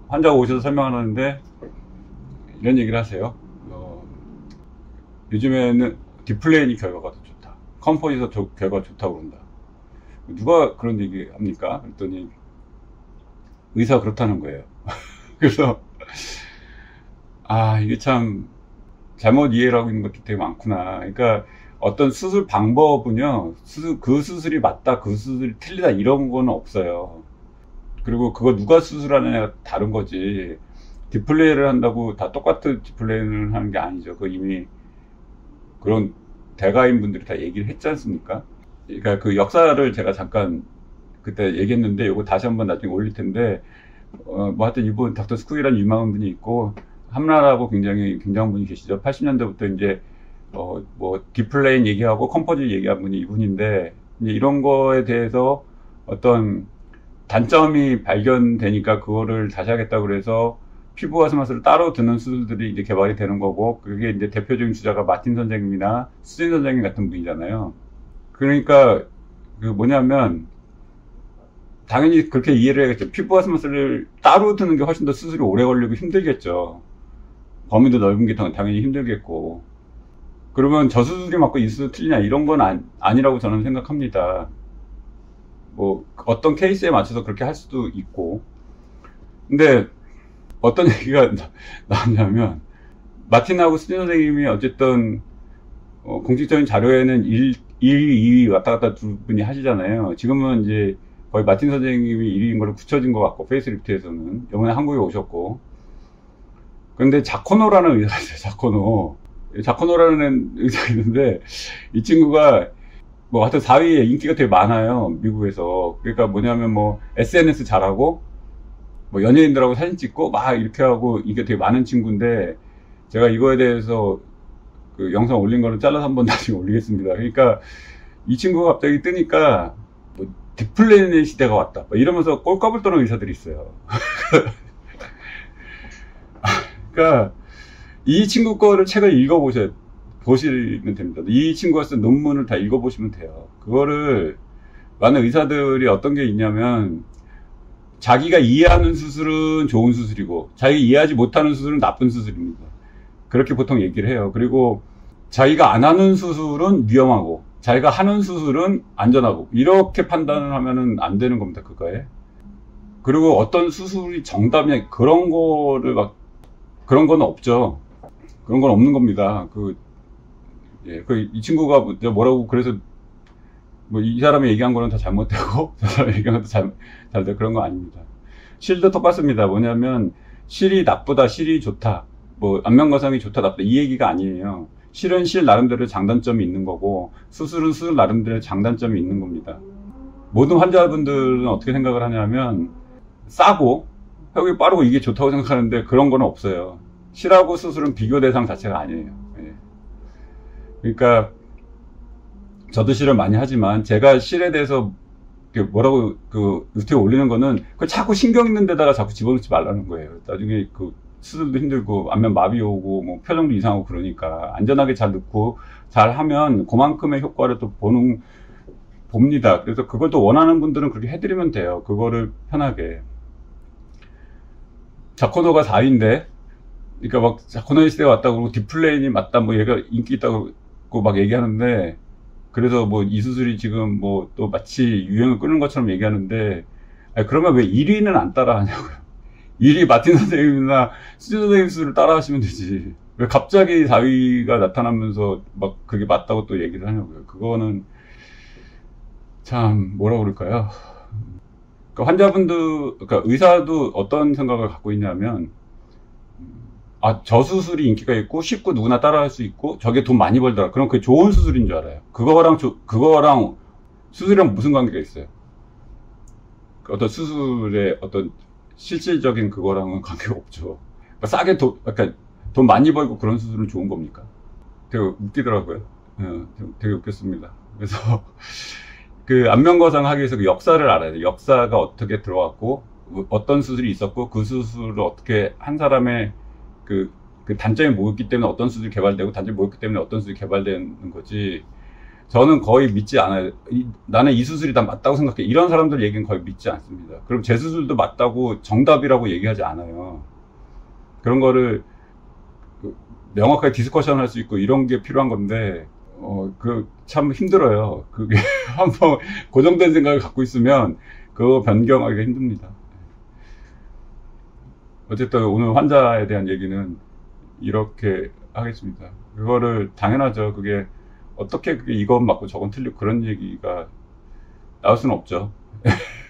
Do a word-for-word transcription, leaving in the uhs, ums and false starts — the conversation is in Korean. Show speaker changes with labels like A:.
A: 환자가 오셔서 설명하는데 이런 얘기를 하세요. 어, 요즘에는 딥플레인이 결과가 더 좋다. 컴포지서 결과가 좋다고 그런다. 누가 그런 얘기 합니까? 그랬더니 의사가 그렇다는 거예요. 그래서 아, 이게 참 잘못 이해를 하고 있는 것도 되게 많구나. 그러니까 어떤 수술 방법은요, 수술, 그 수술이 맞다, 그 수술이 틀리다, 이런 거는 없어요. 그리고 그거 누가 수술하느냐가 다른 거지. 디플레이를 한다고 다 똑같은 디플레이를 하는 게 아니죠. 그 이미 그런 대가인 분들이 다 얘기를 했지 않습니까? 그러니까 그 역사를 제가 잠깐 그때 얘기했는데, 이거 다시 한번 나중에 올릴 텐데, 어, 뭐 하여튼 이분 닥터 스쿡이라는 유명한 분이 있고, 함나라고 굉장히 굉장한 분이 계시죠. 팔십 년대부터 이제, 어, 뭐, 디플레인 얘기하고 컴포지 얘기한 분이 이분인데, 이제 이런 거에 대해서 어떤 단점이 발견되니까 그거를 다시 하겠다고 그래서 피부 가스마스를 따로 드는 수술들이 이제 개발이 되는 거고, 그게 이제 대표적인 주자가 마틴 선생님이나 수진 선생님 같은 분이잖아요. 그러니까, 그 뭐냐면, 당연히 그렇게 이해를 해야겠죠. 피부 가스마스를 따로 드는 게 훨씬 더 수술이 오래 걸리고 힘들겠죠. 범위도 넓은 게 당연히 힘들겠고. 그러면 저 수술이 맞고 이 수술 틀리냐, 이런 건 아, 아니라고 저는 생각합니다. 뭐 어떤 케이스에 맞춰서 그렇게 할 수도 있고. 근데 어떤 얘기가 나왔냐면, 마틴하고 수진 선생님이 어쨌든 어, 공식적인 자료에는 일, 일, 이 위 왔다 갔다 두 분이 하시잖아요. 지금은 이제 거의 마틴 선생님이 일 위인 걸로 굳혀진 것 같고, 페이스리프트에서는. 이번에 한국에 오셨고. 그런데 자코노라는 의사가 있어요. 자코노. 자코노라는 의사가 있는데, 이 친구가 뭐 하여튼 사 위에 인기가 되게 많아요, 미국에서. 그러니까 뭐냐면 뭐 에스엔에스 잘하고, 뭐 연예인들하고 사진 찍고 막 이렇게 하고, 이게 되게 많은 친구인데, 제가 이거에 대해서 그 영상 올린 거는 잘라서 한번 나중에 올리겠습니다. 그러니까 이 친구가 갑자기 뜨니까 뭐 딥플레인의 시대가 왔다, 뭐 이러면서 꼴값을 떠는 의사들이 있어요. 그러니까 이 친구 거를 책을 읽어보셔야 보시면 됩니다. 이 친구가 쓴 논문을 다 읽어보시면 돼요. 그거를 많은 의사들이 어떤 게 있냐면, 자기가 이해하는 수술은 좋은 수술이고 자기가 이해하지 못하는 수술은 나쁜 수술입니다. 그렇게 보통 얘기를 해요. 그리고 자기가 안 하는 수술은 위험하고 자기가 하는 수술은 안전하고, 이렇게 판단을 하면은 안 되는 겁니다, 그거에. 그리고 어떤 수술이 정답이냐, 그런 거를 막, 그런 건 없죠. 그런 건 없는 겁니다. 그, 예, 그, 이 친구가 뭐라고, 그래서, 뭐, 이 사람이 얘기한 거는 다 잘못되고, 저 사람이 얘기한 것도 잘, 잘 돼. 그런 거 아닙니다. 실도 똑같습니다. 뭐냐면, 실이 나쁘다, 실이 좋다, 뭐, 안면거상이 좋다, 나쁘다, 이 얘기가 아니에요. 실은 실 나름대로 장단점이 있는 거고, 수술은 수술 나름대로 장단점이 있는 겁니다. 모든 환자분들은 어떻게 생각을 하냐면, 싸고, 회복이 빠르고 이게 좋다고 생각하는데, 그런 건 없어요. 실하고 수술은 비교 대상 자체가 아니에요. 예. 그러니까 저도 실을 많이 하지만, 제가 실에 대해서 뭐라고 그 유튜브에 올리는 거는, 그 자꾸 신경 있는 데다가 자꾸 집어넣지 말라는 거예요. 나중에 그 수술도 힘들고 안면 마비 오고 뭐 표정도 이상하고, 그러니까 안전하게 잘 넣고 잘 하면 그만큼의 효과를 또 보는 봅니다. 그래서 그걸 또 원하는 분들은 그렇게 해드리면 돼요. 그거를 편하게. 자코노가 사 위인데, 그러니까 막 자코노의 시대가 왔다고 그러고 딥플레인이 맞다, 뭐 얘가 인기 있다고 막 얘기하는데, 그래서 뭐 이 수술이 지금 뭐 또 마치 유행을 끄는 것처럼 얘기하는데, 아니 그러면 왜 일 위는 안 따라 하냐고요. 일 위 마틴 선생님이나 수진 선생님 수술을 따라 하시면 되지. 왜 갑자기 사 위가 나타나면서 막 그게 맞다고 또 얘기를 하냐고요. 그거는 참 뭐라 그럴까요. 그러니까 환자분들, 그러니까 의사도 어떤 생각을 갖고 있냐면, 아, 저 수술이 인기가 있고 쉽고 누구나 따라할 수 있고 저게 돈 많이 벌더라, 그럼 그게 좋은 수술인 줄 알아요. 그거랑 조, 그거랑 수술이랑 무슨 관계가 있어요? 어떤 수술의 어떤 실질적인 그거랑은 관계가 없죠. 그러니까 싸게 돈, 그러니까 돈 많이 벌고 그런 수술은 좋은 겁니까? 되게 웃기더라고요. 예, 되게 웃겼습니다. 그래서 그 안면거상 하기 위해서 그 역사를 알아야 돼요. 역사가 어떻게 들어왔고 어떤 수술이 있었고 그 수술을 어떻게 한 사람의 그, 그 단점이 뭐였기 때문에 어떤 수술이 개발되고 단점이 뭐였기 때문에 어떤 수술이 개발되는 거지. 저는 거의 믿지 않아요. 이, 나는 이 수술이 다 맞다고 생각해. 이런 사람들 얘기는 거의 믿지 않습니다. 그럼 제 수술도 맞다고 정답이라고 얘기하지 않아요. 그런 거를 명확하게 디스커션 할 수 있고 이런 게 필요한 건데, 어, 그, 참 힘들어요. 그게 한번 고정된 생각을 갖고 있으면 그거 변경하기가 힘듭니다. 어쨌든 오늘 환자에 대한 얘기는 이렇게 하겠습니다. 그거를 당연하죠. 그게 어떻게 그게 이건 맞고 저건 틀리고 그런 얘기가 나올 수는 없죠.